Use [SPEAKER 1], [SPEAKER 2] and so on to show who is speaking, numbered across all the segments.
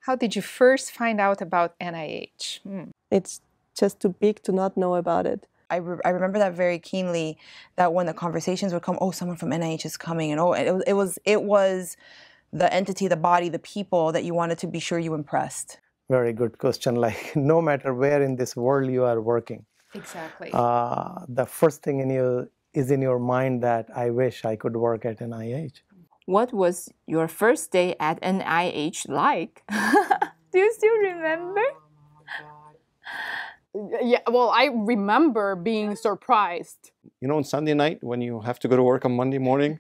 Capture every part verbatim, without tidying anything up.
[SPEAKER 1] How did you first find out about N I H? Hmm.
[SPEAKER 2] It's just too big to not know about it.
[SPEAKER 3] I, re I remember that very keenly, that when the conversations would come, oh, someone from N I H is coming, and oh, it was, it was, it was the entity, the body, the people that you wanted to be sure you impressed.
[SPEAKER 4] Very good question. Like, no matter where in this world you are working,
[SPEAKER 1] Exactly.
[SPEAKER 4] uh, the first thing in you is in your mind that I wish I could work at N I H.
[SPEAKER 5] What was your first day at N I H like? Do you still remember?
[SPEAKER 6] Yeah, well, I remember being surprised.
[SPEAKER 7] You know, on Sunday night when you have to go to work on Monday morning,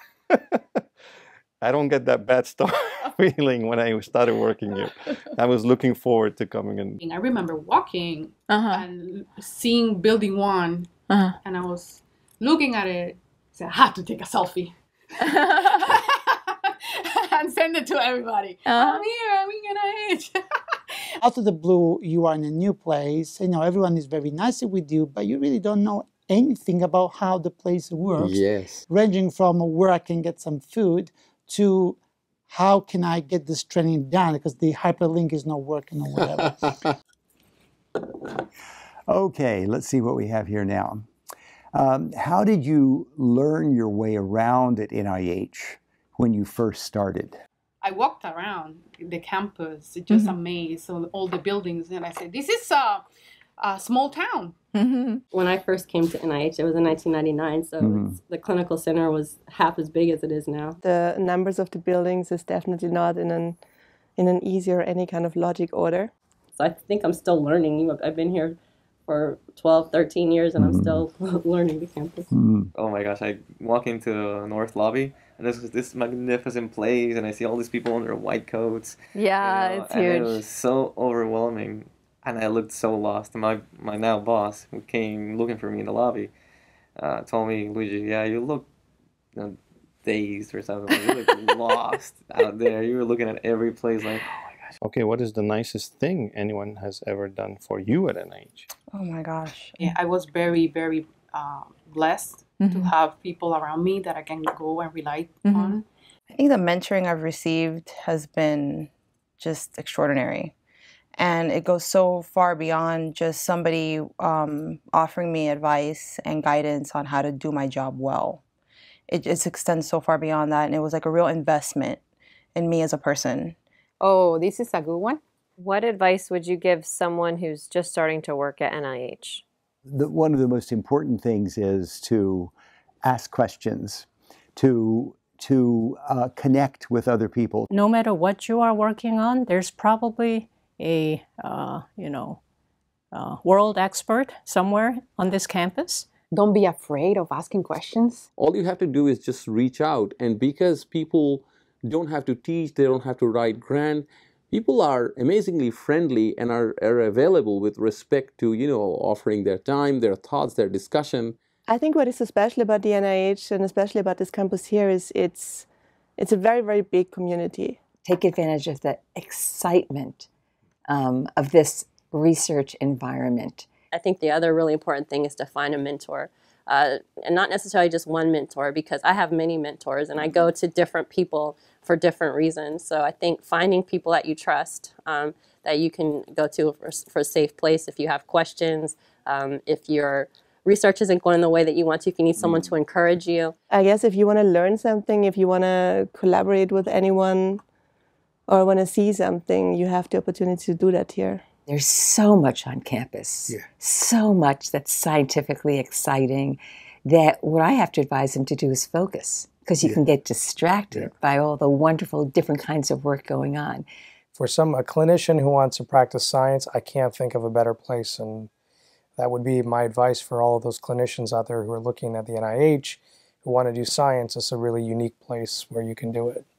[SPEAKER 7] I don't get that bad start feeling when I started working here. I was looking forward to coming in.
[SPEAKER 6] I remember walking
[SPEAKER 5] Uh-huh.
[SPEAKER 6] and seeing building one,
[SPEAKER 5] Uh-huh.
[SPEAKER 6] and I was looking at it, said, I had to take a selfie. And send it to everybody.
[SPEAKER 5] Uh-huh.
[SPEAKER 6] I'm here, I'm in N I H.
[SPEAKER 8] Out of the blue, you are in a new place. You know, everyone is very nice with you, but you really don't know anything about how the place works.
[SPEAKER 9] Yes.
[SPEAKER 8] Ranging from where I can get some food to how can I get this training done because the hyperlink is not working or whatever.
[SPEAKER 9] Okay, let's see what we have here now. Um, how did you learn your way around at N I H when you first started?
[SPEAKER 6] I walked around the campus, just mm-hmm. amazed on all the buildings, and I said, this is a, a small town.
[SPEAKER 5] Mm-hmm.
[SPEAKER 10] When I first came to N I H, it was in nineteen ninety-nine, so
[SPEAKER 9] Mm-hmm.
[SPEAKER 10] it's, the clinical center was half as big as it is now.
[SPEAKER 2] The numbers of the buildings is definitely not in an, in an easy or any kind of logic order.
[SPEAKER 10] So I think I'm still learning. I've been here for twelve, thirteen years, and mm-hmm. I'm still learning the campus.
[SPEAKER 9] Mm-hmm.
[SPEAKER 11] Oh my gosh, I walk into the North Lobby, and this is this magnificent place, and I see all these people in their white coats.
[SPEAKER 5] Yeah,
[SPEAKER 11] you know,
[SPEAKER 5] it's
[SPEAKER 11] and
[SPEAKER 5] huge.
[SPEAKER 11] It was so overwhelming, and I looked so lost. And my, my now boss, who came looking for me in the lobby, uh, told me, Luigi, yeah, you look you know, dazed or something. You look lost out there. You were looking at every place like, oh my gosh.
[SPEAKER 7] Okay, what is the nicest thing anyone has ever done for you at N I H?
[SPEAKER 3] Oh my gosh.
[SPEAKER 6] Yeah, I was very, very uh, blessed mm-hmm. to have people around me that I can go and rely mm-hmm. on.
[SPEAKER 3] I think the mentoring I've received has been just extraordinary. And it goes so far beyond just somebody um, offering me advice and guidance on how to do my job well. It just extends so far beyond that, and it was like a real investment in me as a person.
[SPEAKER 5] Oh, this is a good one.
[SPEAKER 12] What advice would you give someone who's just starting to work at N I H?
[SPEAKER 9] The, one of the most important things is to ask questions, to, to uh, connect with other people.
[SPEAKER 13] No matter what you are working on, there's probably a, uh, you know, uh, world expert somewhere on this campus.
[SPEAKER 6] Don't be afraid of asking questions.
[SPEAKER 14] All you have to do is just reach out, and because people don't have to teach, they don't have to write grant, people are amazingly friendly and are, are available with respect to, you know, offering their time, their thoughts, their discussion.
[SPEAKER 2] I think what is so special about the N I H and especially about this campus here is it's, it's a very, very big community.
[SPEAKER 15] Take advantage of the excitement um, of this research environment.
[SPEAKER 10] I think the other really important thing is to find a mentor. Uh, and not necessarily just one mentor, because I have many mentors and I go to different people for different reasons. So I think finding people that you trust, um, that you can go to for, for a safe place if you have questions, um, if your research isn't going the way that you want to, if you need someone to encourage you.
[SPEAKER 2] I guess if you want to learn something, if you want to collaborate with anyone or want to see something, you have the opportunity to do that here.
[SPEAKER 15] There's so much on campus, yeah. so much that's scientifically exciting, that what I have to advise them to do is focus, because you yeah. can get distracted yeah. by all the wonderful different kinds of work going on.
[SPEAKER 4] For some a clinician who wants to practice science, I can't think of a better place, and that would be my advice for all of those clinicians out there who are looking at the N I H, who want to do science. It's a really unique place where you can do it.